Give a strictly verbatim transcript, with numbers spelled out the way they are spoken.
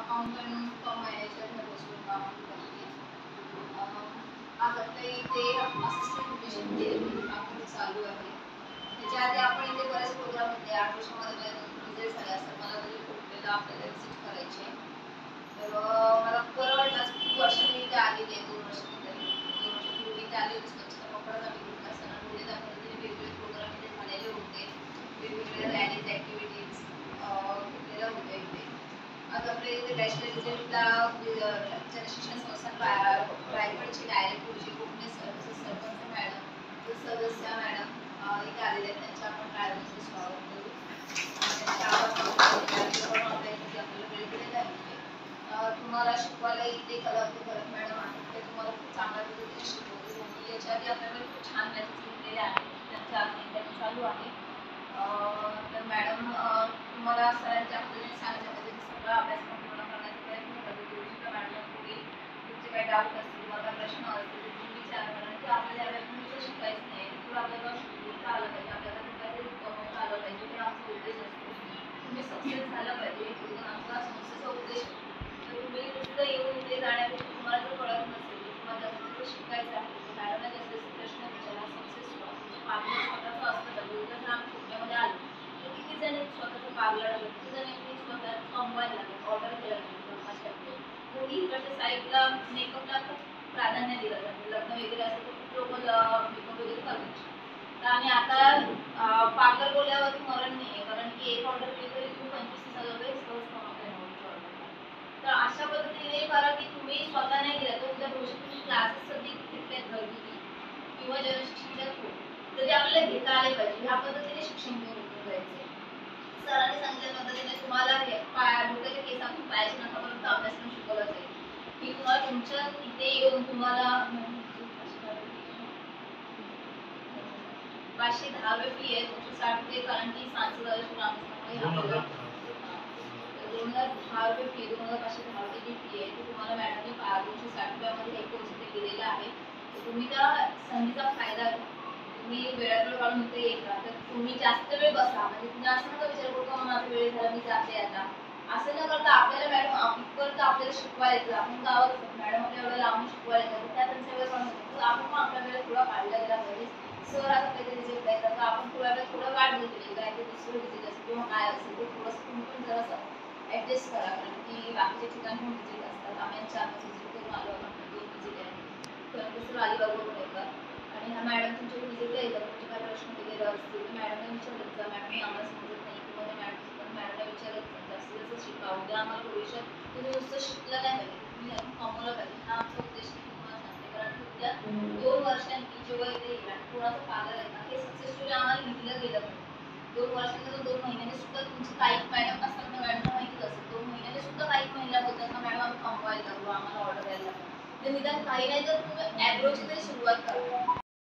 Accountant कम manager ह्या पोस्टवर काम करते. आज आपल्या इथे असिस्टंट एज्युकेशन काम चालू आहे. त्याच्या आधी आपण इथे बरेच प्रोग्राम होते. आठ वर्षामध्ये रिझल्ट झाले असतात. मला तरी कुठलेला आपल्याला विजिट करायचे. तर मला बरं वाटलं. आज खूप वर्षांनी इथे आलेली आहे. दोन वर्षांनी तरी दोन वर्षांपूर्वी इथे आले होते. स्वच्छता पकडाचा मी घेतला सणांमध्ये त्या पद्धतीने वेगवेगळे प्रोग्राम इथे झालेले होते. वेगवेगळ्या रॅलीज ॲक्टिव्हिटीज घेतलेल्या होत्या इथे. आज आपल्या इथे नॅशनल रिझल्टला शिक्षण संस्थान रायगडचे डायरेक्टर जे कोकणी सरपंच मॅडम सदस्य मॅडम इथे आलेले आहेत. त्यांच्या आपण काळजीचे स्वागत करू. आपल्याला वेळ दिलेला आहे. तुम्हाला शिकवायला इथे कलावती भरत मॅडम आहेत. ते तुम्हाला खूप चांगल्या पद्धतीने शिकवते. आणि याच्या आधी आपल्याकडे खूप छान मॅचेस घेतलेले आहेत. त्यांच्या इंटरव्ह्यू चालू आहे. तर मॅडम तुम्हाला सरांच्या पद्धतीने सांगितल्या पद्धतीने सगळा अभ्यासक्रम पूर्ण करण्याचा प्रयत्न करते. तुमच्या मॅडम पुढे तुमचे काही डाऊट असतील किंवा काही प्रश्न असतील तर तुम्ही विचारा. कारण की आपल्याला यावेळेस नुसतं शिकायचं नाही. तुला आपल्याला शिकवता आलं पाहिजे. आपल्याला काहीतरी कमवता आलं पाहिजे. हे आमचा उद्देश असतो. तुम्ही सक्सेस झालं पाहिजे. हे आमचा संस्थेचा उद्देश आहे. तर तुम्ही नुसतं येऊन इथे जाण्यापेक्षा तुम्हाला जर कळत नसेल तुम्हाला जास्त शिकायचं आहे तर मॅडमला जास्त प्रश्न विचारा. सक्सेस व्हा. पार्लर स्वतःचं असलं पाहिजे. उद्या जर आम्ही पुण्यामध्ये आलो तर किती जण स्वतःचं पार्लर आलं किती जणांनी स्वतः कमवायला लागलं ऑर्डर केलं पाहिजे. कोणी इकडच्या साईडला मेकअपला खूप प्राधान्य दिलं जातं. लग्न वगैरे असेल तर खूप लोक मेकअप वगैरे करतात. तर आम्ही आता पार्लर बोलल्यावरती मरण नाही आहे. कारण की एक ऑर्डर केली तरी तुम्ही पंचवीस तीस हजार रुपये सहज कमवता येणार. तर अशा पद्धतीने करा की तुम्ही स्वतः नाही गेला तर उद्या भविष्यात तुम्ही क्लासेस कधी घेतलेत घरगुती किंवा जनशिक्षण तरी आपल्याला घेता आले पाहिजे. ह्या पद्धतीने शिक्षण घेऊन उठून जायचे. सरांनी सांगितल्या पद्धतीने तुम्हाला डोक्याच्या केसातून पायाच्या नखापर्यंत अभ्यासक्रम शिकवला जाईल. की तुम्हाला तुमच्या इथे येऊन तुम्हाला पाचशे दहा रुपये फी आहे. दोनशे साठ रुपये कारण की सांसद दोन हजार दहा रुपये फी दोन हजार पाचशे दहा रुपये फी आहे. ती तुम्हाला मॅडमने दोनशे साठ रुपयामध्ये एक कोर्स इथे केलेला आहे. तुम्ही त्या संधीचा फायदा घ्या. तुम्ही वेळात वेळ काढून इथे येता तर तुम्ही जास्त वेळ बसा. म्हणजे तुम्ही असं नका विचार करू का माझा वेळ झाला मी जाते आता. असं न करता आपल्याला मॅडम इथपर्यंत आपल्याला शिकवायला येतं. आपण गावात असतो मॅडम आपल्या एवढं लांबून शिकवायला येतात त्या त्यांचा वेळ काढून येतो. आपण पण आपल्या वेळ थोडा काढला गेला पाहिजे. सर असं काहीतरी रिझल्ट द्यायचा तर आपण थोडा वेळ थोडं वाट घेतली काय ते दुसरं विजिट असेल किंवा काय असेल ते थोडंसं तुम्ही पण जरासं ॲडजस्ट करा. कारण की बाकीच्या ठिकाणी पण विजिट असतात. आम्ही चार पाच विजिट करून आलो आहोत. दोन विजिट आहे तर दुसरं अलिबागवरून येतात. आणि ह्या मॅडम तुमच्याकडे विजिटला येतात. तुमचे काय प्रश्न वगैरे असतील तर मॅडमने विचारत जा. मॅडम आम्हाला समजत नाही किंवा त्या मॅडम पण मॅडमला विचारत जा. जास्तीत जास्त शिका. उद्या आम्हाला भविष्यात तुम्ही नुसतं शिकलं नाही पाहिजे. तुम्ही यातून कमवलं पाहिजे. हा आमचा उद्देश मी तुम्हाला सांगते. कारण की उद्या दोन वर्षांनी जेव्हा इथे येईल आणि कोणाचं पार्लर आहे ना हे सक्सेसफुली आम्हाला लिहिलं गेलं पाहिजे. दोन वर्षांनी दोन महिन्याने सुद्धा तुमची काही मॅडम असतात ना मॅडमला माहितीच असेल दोन महिन्याने सुद्धा काही महिला बोलतात ना मॅडम आम्ही कमवायला लागलो आम्हाला ऑर्डर द्यायला लागलो. तर निदान काही नाही तर तुम्ही ॲग्रोची तरी सुरुवात करा.